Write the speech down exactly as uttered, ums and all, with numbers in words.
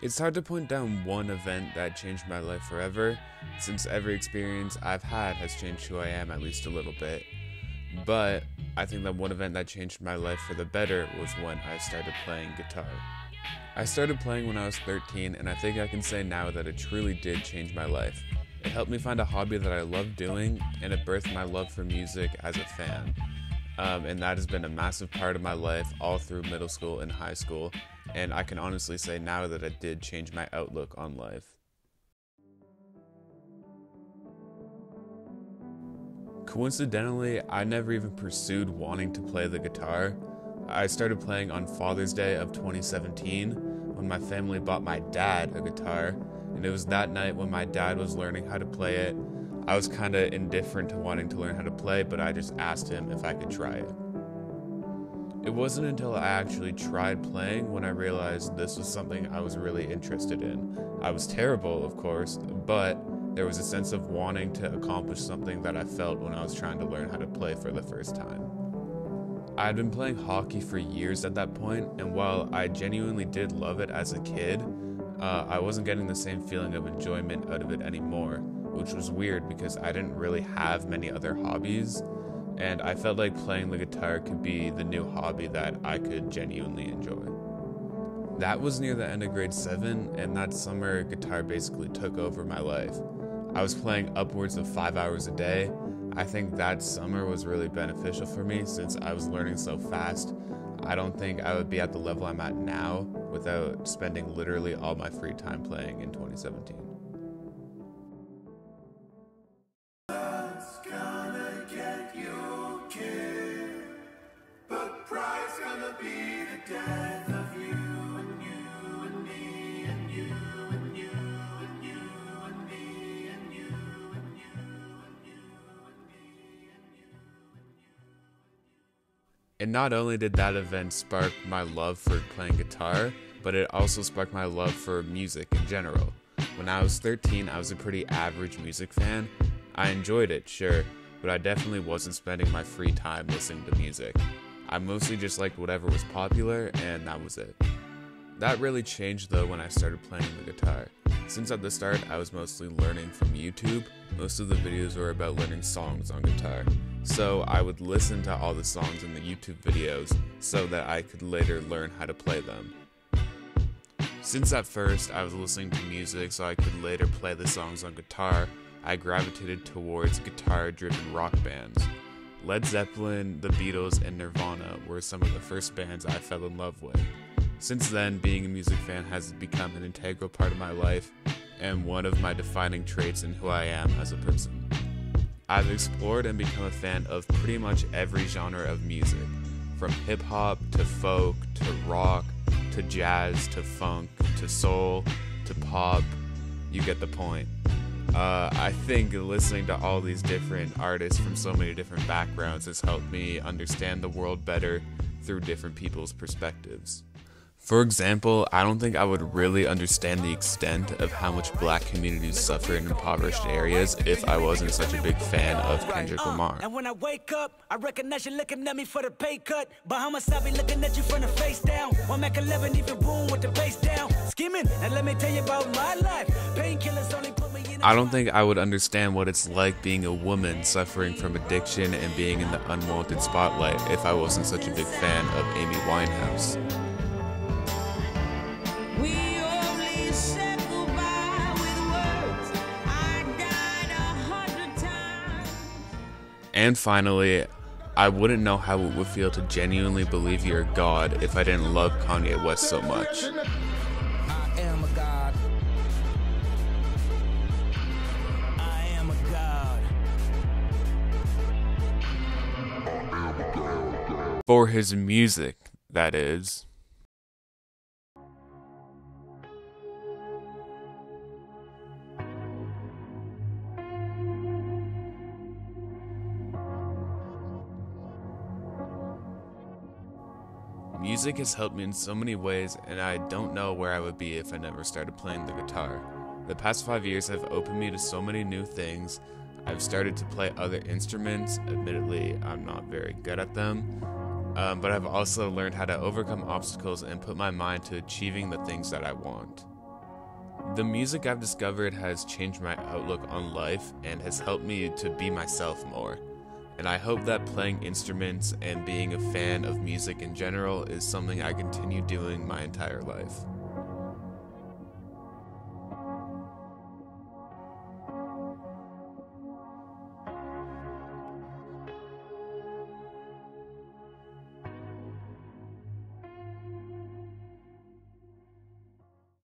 It's hard to point down one event that changed my life forever, since every experience I've had has changed who I am at least a little bit. But I think that one event that changed my life for the better was when I started playing guitar. I started playing when I was thirteen, and I think I can say now that it truly did change my life. It helped me find a hobby that I love doing, and it birthed my love for music as a fan. Um, and that has been a massive part of my life all through middle school and high school, and I can honestly say now that it did change my outlook on life. Coincidentally, I never even pursued wanting to play the guitar. I started playing on Father's Day of twenty seventeen when my family bought my dad a guitar, and it was that night when my dad was learning how to play it. I was kind of indifferent to wanting to learn how to play, but I just asked him if I could try it. It wasn't until I actually tried playing when I realized this was something I was really interested in. I was terrible, of course, but there was a sense of wanting to accomplish something that I felt when I was trying to learn how to play for the first time. I had been playing hockey for years at that point, and while I genuinely did love it as a kid, uh, I wasn't getting the same feeling of enjoyment out of it anymore, which was weird because I didn't really have many other hobbies, and I felt like playing the guitar could be the new hobby that I could genuinely enjoy. That was near the end of grade seven, and that summer guitar basically took over my life. I was playing upwards of five hours a day. I think that summer was really beneficial for me since I was learning so fast. I don't think I would be at the level I'm at now without spending literally all my free time playing in twenty seventeen. And not only did that event spark my love for playing guitar, but it also sparked my love for music in general. When I was thirteen, I was a pretty average music fan. I enjoyed it, sure, but I definitely wasn't spending my free time listening to music. I mostly just liked whatever was popular, and that was it. That really changed though when I started playing the guitar. Since at the start I was mostly learning from YouTube, most of the videos were about learning songs on guitar. So I would listen to all the songs in the YouTube videos so that I could later learn how to play them. Since at first I was listening to music so I could later play the songs on guitar, I gravitated towards guitar-driven rock bands. Led Zeppelin, The Beatles, and Nirvana were some of the first bands I fell in love with. Since then, being a music fan has become an integral part of my life and one of my defining traits in who I am as a person. I've explored and become a fan of pretty much every genre of music, from hip-hop to folk to rock to jazz to funk to soul to pop. You get the point. Uh, I think listening to all these different artists from so many different backgrounds has helped me understand the world better through different people's perspectives. For example, I don't think I would really understand the extent of how much black communities suffer in impoverished areas if I wasn't such a big fan of Kendrick Lamar. And when I wake up, I recognize you looking at me for the pay cut. Bahamas, I be looking at you from the face down. One Mac eleven, even boom with the bass down. Skimming, and let me tell you about my life. Painkillers only put me in. I don't think I would understand what it's like being a woman suffering from addiction and being in the unwanted spotlight if I wasn't such a big fan of Amy Winehouse. And finally, I wouldn't know how it would feel to genuinely believe you're a god if I didn't love Kanye West so much. I am a god. I am a god. For his music, that is. Music has helped me in so many ways, and I don't know where I would be if I never started playing the guitar. The past five years have opened me to so many new things. I've started to play other instruments. Admittedly, I'm not very good at them, um, but I've also learned how to overcome obstacles and put my mind to achieving the things that I want. The music I've discovered has changed my outlook on life and has helped me to be myself more. And I hope that playing instruments and being a fan of music in general is something I continue doing my entire life.